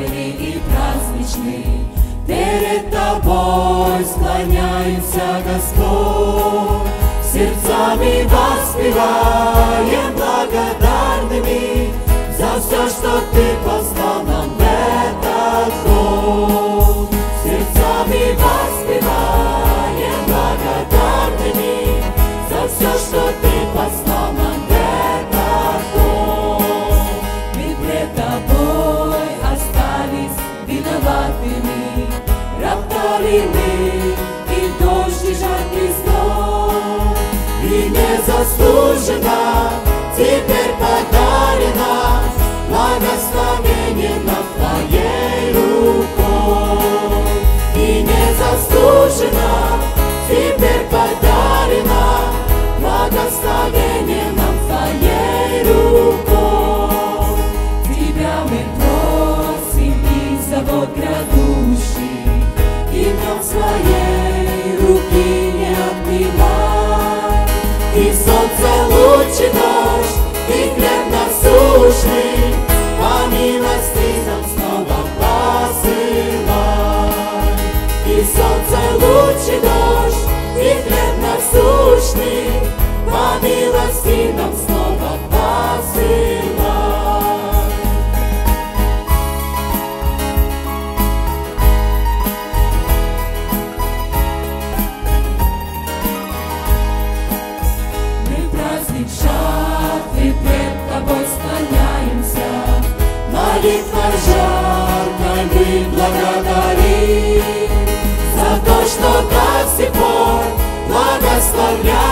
торжественный и праздничный. Перед Тобой склоняемся, Господь, сердцами воспеваем благодарными за все, что Ты послал нам в этот год. Сердцами воспеваем благодарными за все, что Ты послал нам в этот год. Мы пред Тобой остались виноватыми, роптали мы, и дождь, и жаркий зной, и незаслуженно теперь подарено благословение над Твоей рукой. И незаслуженно теперь подарено благословение нам Твоей рукой. Тебя мы просим и завод грядущий, и днем Своей руки не отнимай. И солнце, луч и дождь, и хлеб насущный по милости нам снова посылай. И солнце, луч и дождь, и хлеб насущный по милости нам снова посылай. Мы праздник жатвы пред Тобой склоняемся, молитвой жаркой мы благодарим за то, что до сих пор благословляем